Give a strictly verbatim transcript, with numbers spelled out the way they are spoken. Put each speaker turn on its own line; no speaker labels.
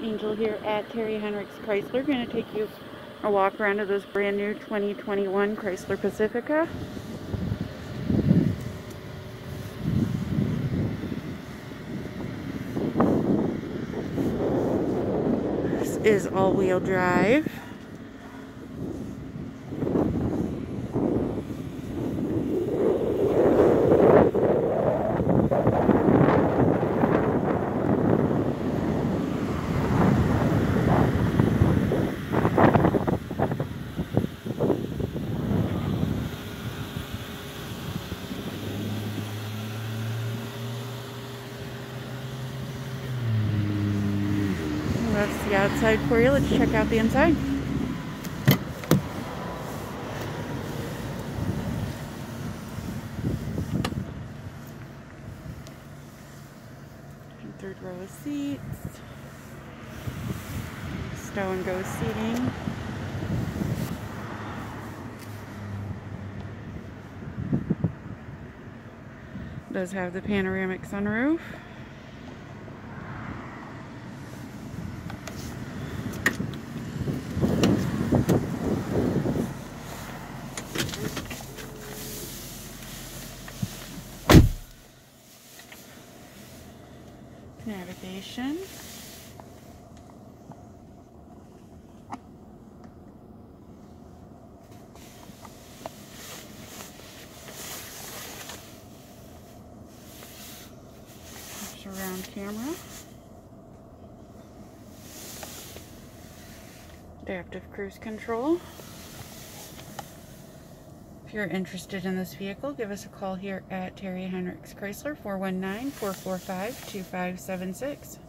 Angel here at Terry Henricks Chrysler. Going to take you a walk around of this brand new twenty twenty-one Chrysler Pacifica. This is all-wheel drive. That's the outside for you. Let's check out the inside. Third row of seats. Stow and go seating. Does have the panoramic sunroof. Navigation. Surround camera. Adaptive cruise control. If you're interested in this vehicle, give us a call here at Terry Henricks Chrysler, four one nine, four four five, two five seven six.